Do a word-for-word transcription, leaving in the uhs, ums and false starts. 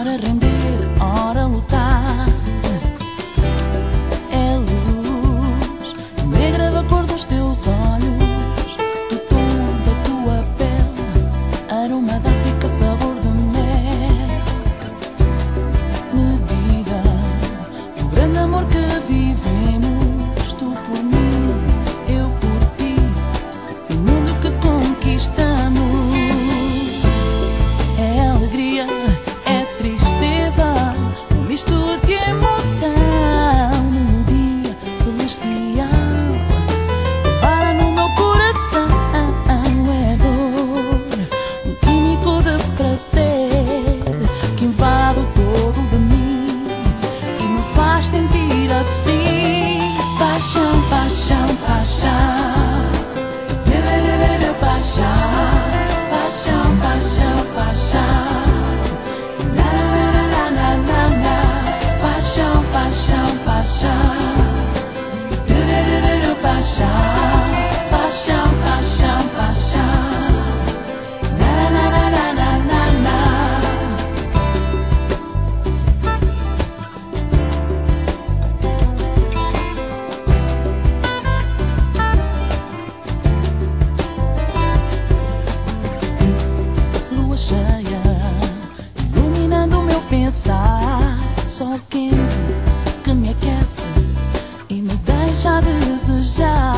Ora render, ora lutar. É luz negra da cor dos teus olhos, do tom da tua pele, aroma da África, sabor de mel. Medida do grande amor que vivemos, tu por mim, eu por ti, o mundo que conquistamos. É alegria, é tristeza, um misto de emoção, melodia celestial que para no meu coração. É dor, um químico de prazer que invade todo de mim e me faz sentir assim. Paixão, paixão, paixão, paixão, paixão, paixão, paixão. Paixão, paixão, paixão, paixão, paixão, paixão, na na na na na na na. Lua cheia iluminando o meu pensar, sol quente que me aquece e me deixa a desejar.